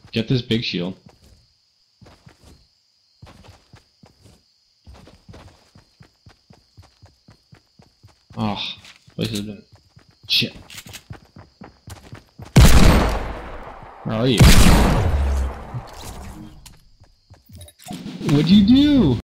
Get this big shield. Oh, place has been... Shit. Where are you? What'd you do?